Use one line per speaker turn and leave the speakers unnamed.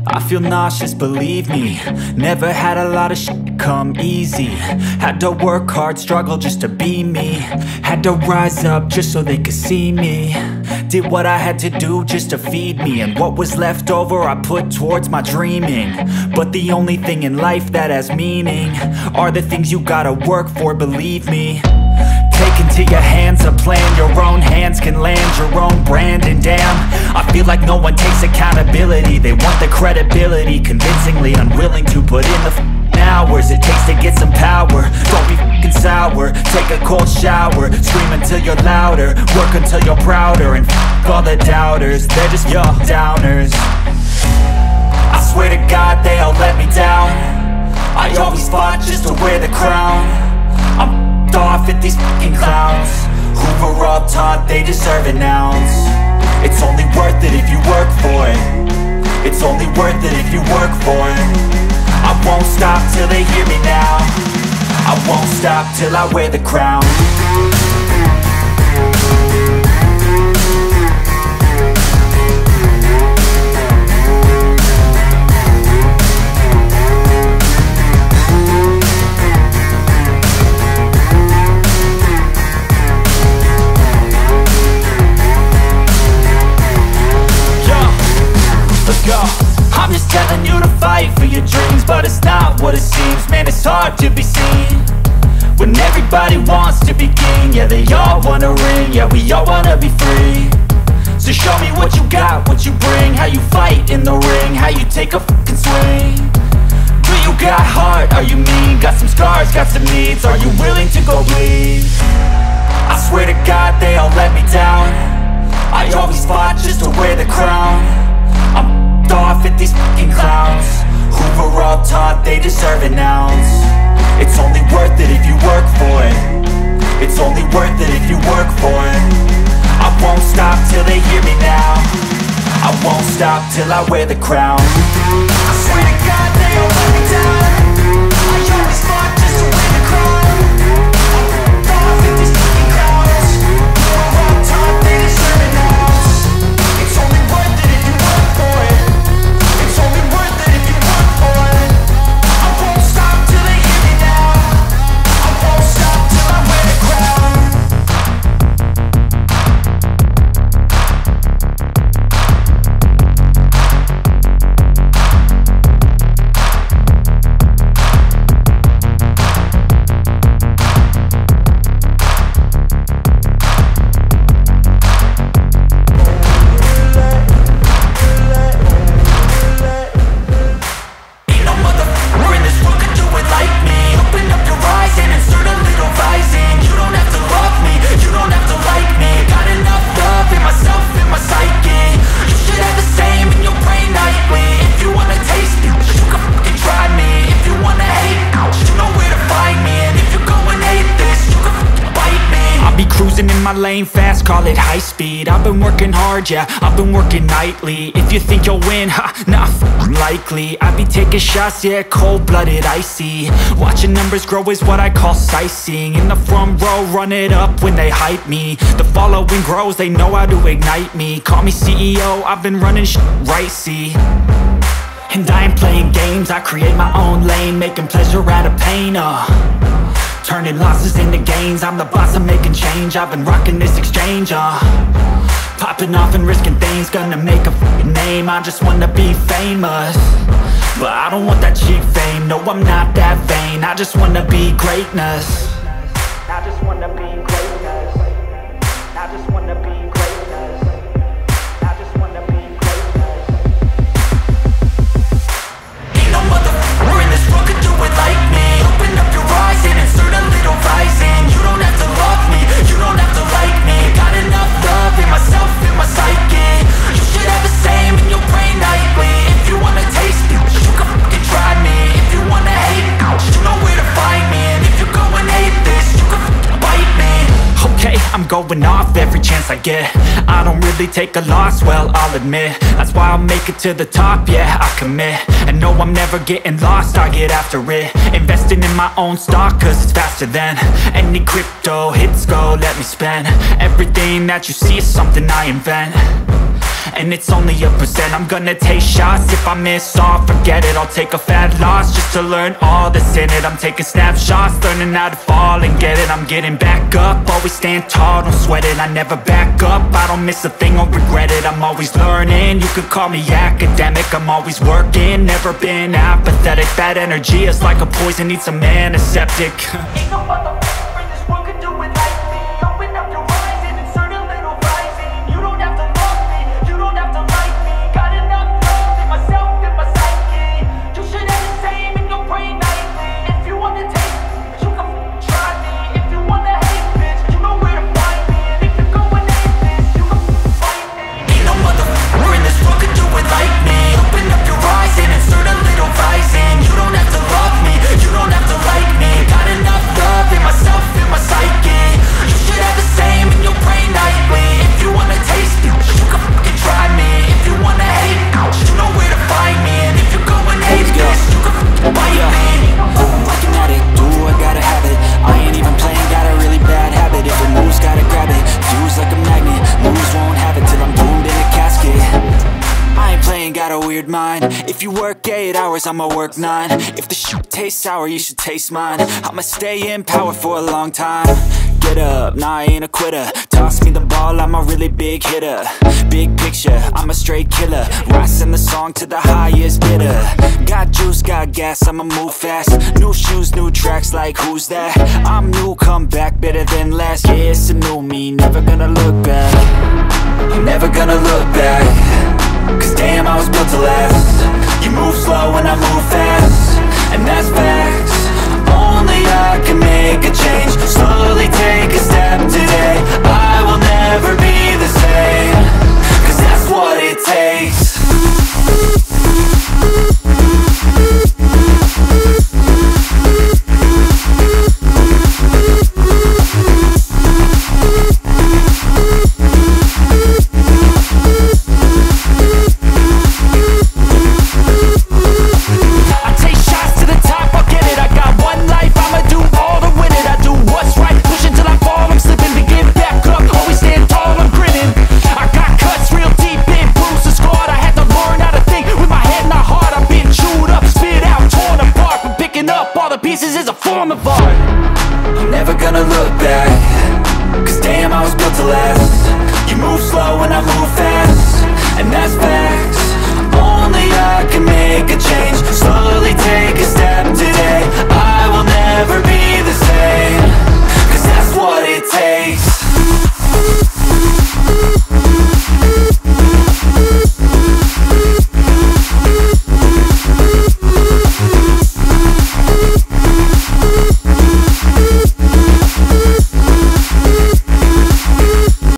I feel nauseous, believe me. Never had a lot of shit come easy. Had to work hard, struggle just to be me. Had to rise up just so they could see me. Did what I had to do just to feed me, and what was left over I put towards my dreaming. But the only thing in life that has meaning are the things you gotta work for, believe me. Take into your hands a plan, your own hands can land your own brand. And damn, I feel like no one takes accountability. They want the credibility, convincingly unwilling to put in the hours it takes to get some power. Don't be f***ing sour, take a cold shower. Scream until you're louder, work until you're prouder. And f*** all the doubters, they're just your downers. I swear to God they all let me down. I always fought just to wear the crown. I'm off at these fucking clowns who were all taught they deserve an ounce. It's only worth it if you work for it. It's only worth it if you work for it. I won't stop till they hear me now. I won't stop till I wear the crown. I'm just telling you to fight for your dreams, but it's not what it seems. Man, it's hard to be seen when everybody wants to be king. Yeah, they all wanna ring, yeah, we all wanna be free. So show me what you got, what you bring, how you fight in the ring, how you take a fucking swing. Do you got heart, are you mean? Got some scars, got some needs, are you willing to go bleed? I swear to God they all let me down. I always fought just to wear the crown. I'm off at these fucking clowns who were all taught they deserve an ounce. It's only worth it if you work for it. It's only worth it if you work for it. I won't stop till they hear me now. I won't stop till I wear the crown. I swear to God they all let me down. I always fought just to wear the crown. I'm off at these fucking clowns who were all taught they deserve an ounce. It's only worth it if you work for it. It's only worth it if you work for it. I won't stop till they hear me now. I won't stop till I wear the crown. In my lane fast, call it high speed. I've been working hard, yeah, I've been working nightly. If you think you'll win, ha, nah, likely. I be taking shots, yeah, cold-blooded, icy. Watching numbers grow is what I call sightseeing. In the front row, run it up when they hype me. The following grows, they know how to ignite me. Call me CEO, I've been running shit right, see. And I ain't playing games, I create my own lane, making pleasure out of pain, turning losses into gains. I'm the boss, I'm making change. I've been rocking this exchange, popping off and risking things. Gonna make a f***ing name. I just wanna be famous, but I don't want that cheap fame. No, I'm not that vain. I just wanna be greatness. I just wanna be greatness. I just wanna be greatness. I just wanna be greatness. Ain't no motherfucker in this world could do it like me. Open up your eyes and insert a little rising. You don't have to love me, you don't have to like me. Got enough love in myself, in my psyche. You should have the same in your brain nightly. If you wanna taste me, you can fucking try me. If you wanna hate me, you know where to find me. And if you go and hate this, you can fucking bite me. Okay, I'm going off every chance I get. I don't really take a loss, well, I'll admit. That's why I'll make it to the top, yeah, I commit. And no, I'm never getting lost, I get after it. Investing in my own stock, cause it's faster than any crypto hits go, let me spend. Everything that you see is something I invent. and it's only a percent. I'm gonna take shots, if I miss all, forget it. I'll take a fat loss just to learn all that's in it. I'm taking snapshots, learning how to fall and get it. I'm getting back up, always stand tall, don't sweat it. I never back up, I don't miss a thing, I'll regret it. I'm always learning, you could call me academic. I'm always working, never been apathetic. Bad energy is like a poison, needs some antiseptic. Ain't no motherfucker in this world could do it like me. Open up your eyes and insert a little rising. You don't have to love me, you don't have to like me. Got enough love in myself and my psyche. You should have the same in your brain nightly. If you want to taste me, you can try me. If you want to hate, bitch, you know where to find me. And if you're going aimless, you can fight me. Ain't no motherfucker in this world could do it like me. Open up your eyes and insert a little rising. You don't have to love me, you don't have to like me. Got enough love in myself and my psyche. You should have the same in your brain nightly. If you wanna taste me, you can fucking try me. If you wanna hate, you know where to find me. And if you're going hate, you can fucking bite me.
I'm working at it, do I gotta have it. I ain't even playing, got a really bad habit. If it moves, gotta grab it. Fuse like a magnet, lose won't have it till I'm doomed in a casket. I ain't playing, got a weird mind. If you work 8 hours, I'ma work 9. If the shit tastes sour, you should taste mine. I'ma stay in power for a long time. Get up, nah, I ain't a quitter. Toss me the ball, I'm a really big hitter. Big picture, I'm a straight killer. Rising the song to the highest bidder. Got juice, got gas, I'ma move fast. New shoes, new tracks, like who's that? I'm new, come back, better than last. Yeah, it's a new me, never gonna look back.
I'm never gonna look back, cause damn, I was built to last. You move slow and I move fast, and that's facts. Only I can make a change. Slowly take a step today. I will never be the same, cause that's what it takes. Pieces is a form of art. I'm never gonna look back, cause damn, I was built to last. You move slow and I move fast, and that's facts. Only I can make a change. Slowly take a step